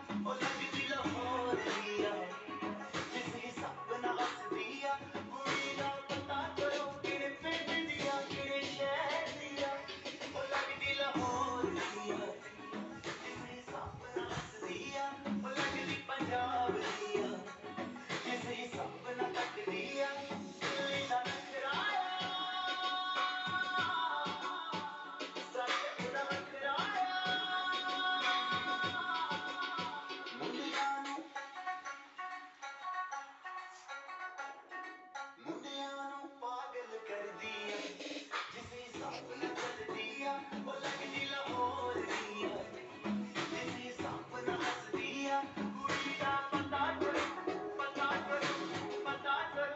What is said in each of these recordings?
ਉਹ ਲੱਗਦੀ ਲਾਹੌਰ ਦੀ ਆ ਜਿਸ ਹਿਸਾਬ ਨਾਲ ਹੱਸਦੀ ਆ ਕੁੜੀ ਦਾ ਪਤਾ ਕਰੋ ਕਿਹੜੇ ਪਿੰਡ ਦੀ ਆ ਕਿਹੜੇ ਸ਼ਹਿਰ ਦੀ ਆ ਉਹ ਲੱਗਦੀ ਲਾਹੌਰ ਦੀ ਆ ਜਿਸ ਹਿਸਾਬ ਨਾਲ ਹੱਸਦੀ ਆ ਉਹ ਲੱਗਦੀ ਪੰਜਾਬ ਦੀ ਆ ਜਿਸ ਹਿਸਾਬ ਨਾਲ ਕੱਟਦੀ ਆ ਦਿੱਲੀ ਦਾ ਨਖਰਾਇਆ ਸਾਡੇ ਉਹਦਾ ਨਖਰਾਇਆ ਮੁੰਡਿਆਂ ਨੂੰ ਪਾਗਲ ਕਰਦੀ ਆ ਜਿਸ ਹਿਸਾਬ ਨਾਲ ਚੱਲਦੀ ਆ ਉਹ ਲੱਗਦੀ ਲਾਹੌਰ ਦੀ ਆ ਜਿਸ ਹਿਸਾਬ ਨਾਲ ਹੱਸਦੀ ਆ ਕੁੜੀ ਦਾ ਪਤਾ ਕਰੋ ਪਤਾ ਕਰੋ ਪਤਾ ਕਰੋ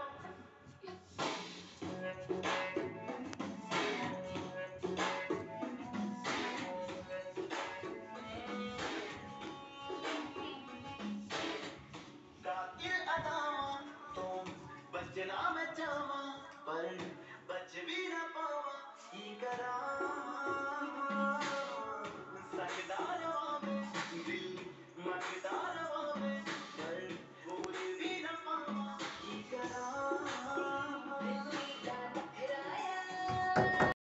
ਕਾਤਿਲ ਅਦਾਵਾਂ ਤੋਂ ਬਚਣਾ ਮੈਂ ਚਾਹਾਂ ਪਰ ਬਚ ਵੀ ਨਾ ਪਾਵਾਂ ਕੀ ਕਰਾਂ ਸਕਦਾ ਰਵਾਂ ਮੈਂ ਦਿਲ ਮੰਗਦਾ